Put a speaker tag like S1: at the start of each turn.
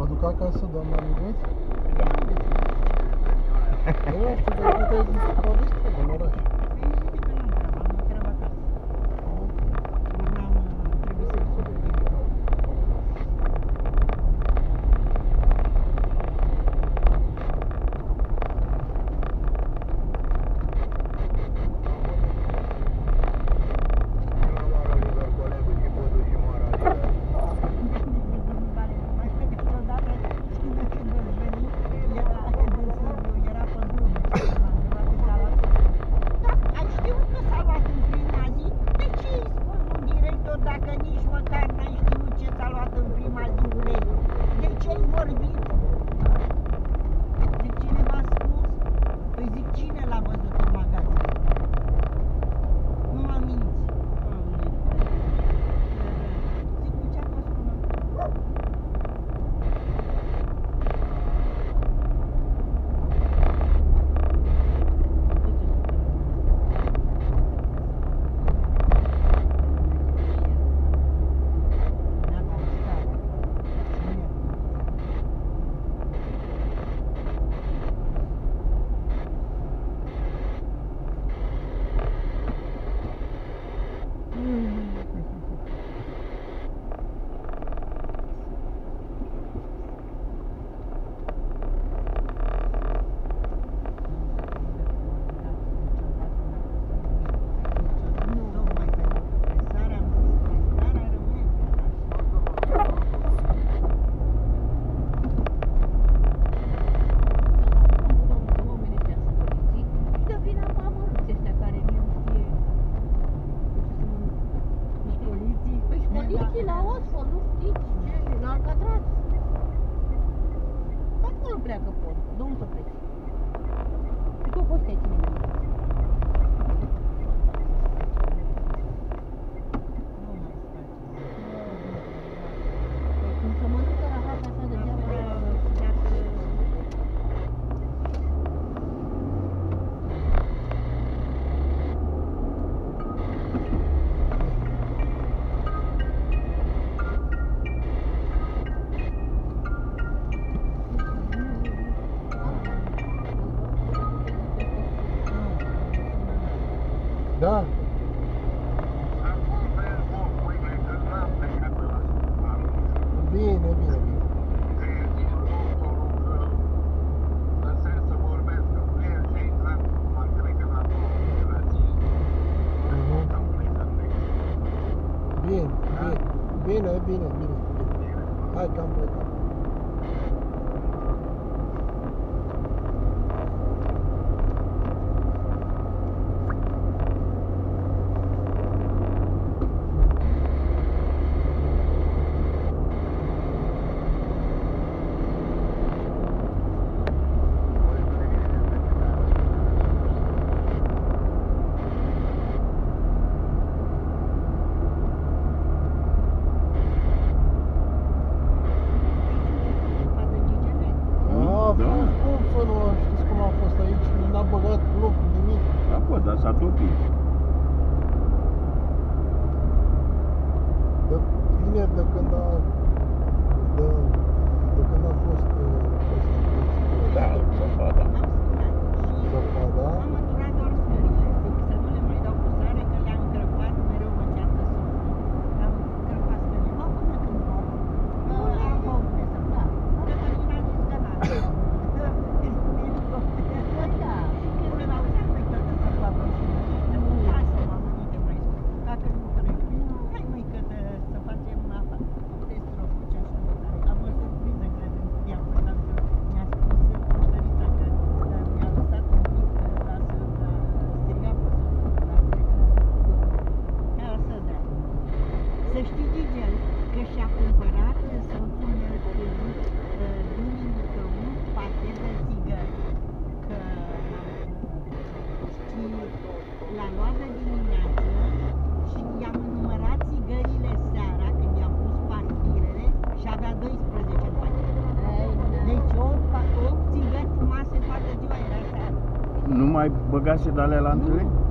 S1: Vă duc acasă, doamna Miguț? Eu nu știu, dar tu te-ai povestit în oraș.
S2: La Osfo, nu știți ce, la Alcatraz. Acolo pleacă podul, domnul să plece. Și tu poți să-i ține. Cum să mănâncă rahat așa de deabă.
S1: Da. Bine, bine, bine. Bine, bine, bine, bine. Hai că am plecat.
S3: Dar s-a topit.
S1: De vineri, de când a fost
S3: Da, zăpada.
S1: Zăpada.
S2: Am măturat doar scările, zic să nu le mai dau cu sare, că le-am încărcat, mereu mă ceartă somnul. Am încărcat scările, mă, până când mor. Nu le-am unde să fac. Cătălina a zis că n-a. Când mi l-au zis, măi, tătă, să fac mașină. Lasă, mamă, nu te mai spun. Dacă nu trebuie. Hai, măi, Cătă, să facem apa. Test rofuci așa. Am o surpriză, cred, i-am pătat că mi-a spus moștărița că mi-a lăsat un pic ca să striga pe soțul, dar cred că să dea. Să știi, Gigel, că și-a cumpărat soțul meu duminică un pachet de țigări, că l-a luat de dimineață și i-am numărat țigările seara când i-am pus partidele și avea 12 în pachet. Deci 8 țigări frumoase toată ziua era seara.
S3: Nu mai băgase de alea la înțeleg?